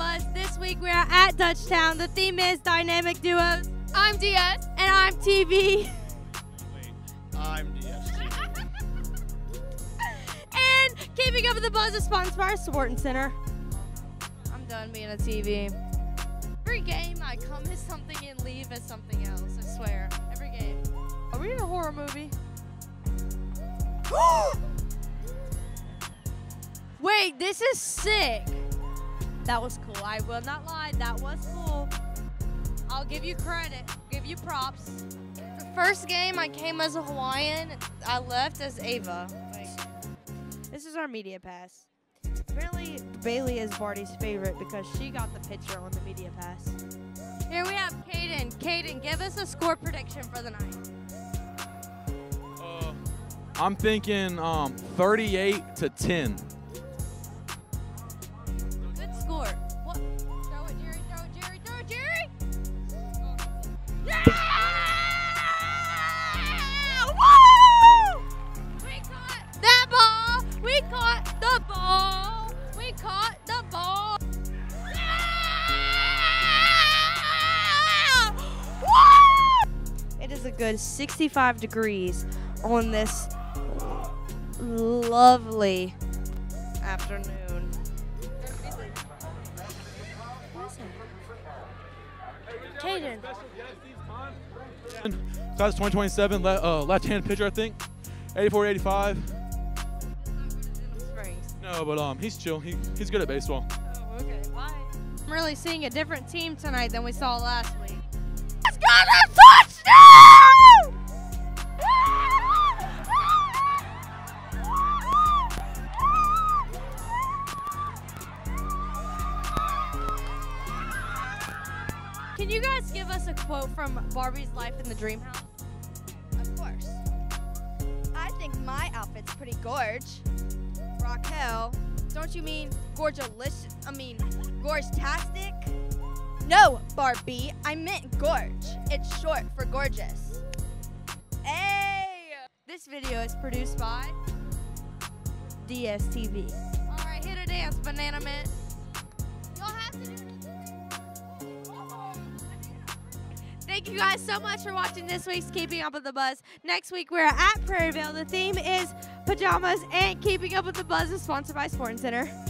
Buzz. This week we are at Dutchtown. The theme is Dynamic Duos. I'm DS. And I'm TV. Wait, I'm DS. And Keeping Up with the Buzz is sponsored by Burton Center. I'm done being a TV. Every game I come as something and leave as something else, I swear. Every game. Are we in a horror movie? Wait, this is sick. That was cool. I will not lie. That was cool. I'll give you credit. Give you props. The first game I came as a Hawaiian. I left as Ava. This is our media pass. Apparently, Bailey is Barty's favorite because she got the picture on the media pass. Here we have Caden. Caden, give us a score prediction for the night. I'm thinking 38-10. Good score. What? Throw it, Jerry. Throw it, Jerry. Throw it, Jerry. Yeah! Woo! We caught that ball. We caught the ball. We caught the ball. Yeah! Woo! It is a good 65 degrees on this lovely afternoon. Caden. Class 2027, left-hand pitcher, I think. 84-85. No, but he's chill. He's good at baseball. Oh, okay. Bye. I'm really seeing a different team tonight than we saw last week. Let's go to touchdown! Can you guys give us a quote from Barbie's Life in the Dream House? Of course. I think my outfit's pretty gorge. Raquel, don't you mean gorgelicious? I mean, gorge-tastic? No, Barbie, I meant gorge. It's short for gorgeous. Hey! This video is produced by DSTV. All right, hit a dance, Banana Man. Y'all have to do it. Thank you guys so much for watching this week's Keeping Up with the Buzz. Next week, we're at Prairieville. The theme is pajamas, and Keeping Up with the Buzz is sponsored by Sporting Center.